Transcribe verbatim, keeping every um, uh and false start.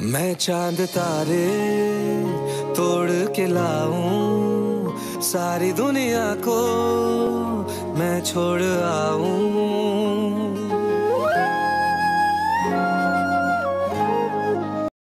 मैं चांद तारे तोड़ के लाऊं, सारी दुनिया को मैं छोड़ आऊं।